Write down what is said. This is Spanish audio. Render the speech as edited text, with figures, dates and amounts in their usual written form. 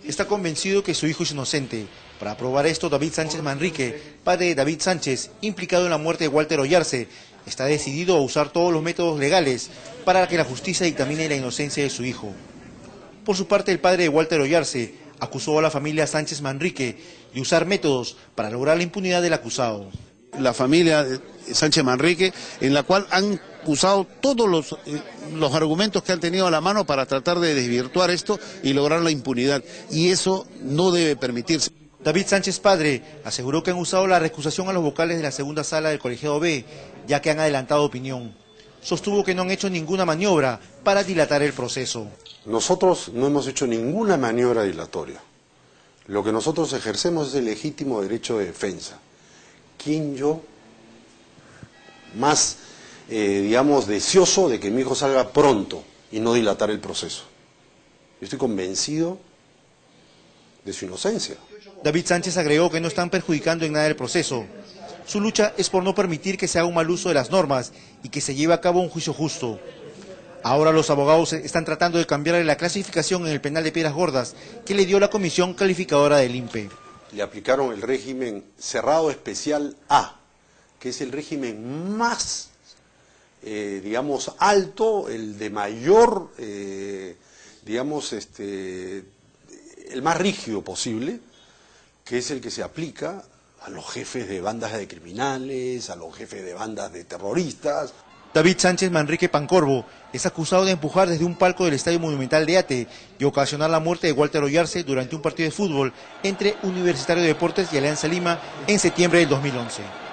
está convencido que su hijo es inocente. Para probar esto, David Sánchez Manrique, padre de David Sánchez, implicado en la muerte de Walter Oyarce, está decidido a usar todos los métodos legales para que la justicia dictamine la inocencia de su hijo. Por su parte, el padre de Walter Oyarce acusó a la familia Sánchez Manrique de usar métodos para lograr la impunidad del acusado. La familia Sánchez Manrique, en la cual han usado todos los argumentos que han tenido a la mano para tratar de desvirtuar esto y lograr la impunidad. Y eso no debe permitirse. David Sánchez padre aseguró que han usado la recusación a los vocales de la segunda sala del colegiado B, ya que han adelantado opinión. Sostuvo que no han hecho ninguna maniobra para dilatar el proceso. Nosotros no hemos hecho ninguna maniobra dilatoria. Lo que nosotros ejercemos es el legítimo derecho de defensa. ¿Quién yo más, digamos, deseoso de que mi hijo salga pronto y no dilatar el proceso? Yo estoy convencido de su inocencia. David Sánchez agregó que no están perjudicando en nada el proceso. Su lucha es por no permitir que se haga un mal uso de las normas y que se lleve a cabo un juicio justo. Ahora los abogados están tratando de cambiarle la clasificación en el penal de Piedras Gordas que le dio la comisión calificadora del INPE. Le aplicaron el régimen cerrado especial A, que es el régimen más, digamos, alto, el de mayor, digamos, el más rígido posible, que es el que se aplica a los jefes de bandas de criminales, a los jefes de bandas de terroristas. David Sánchez Manrique Pancorbo es acusado de empujar desde un palco del Estadio Monumental de Ate y ocasionar la muerte de Walter Oyarce durante un partido de fútbol entre Universitario de Deportes y Alianza Lima en septiembre del 2011.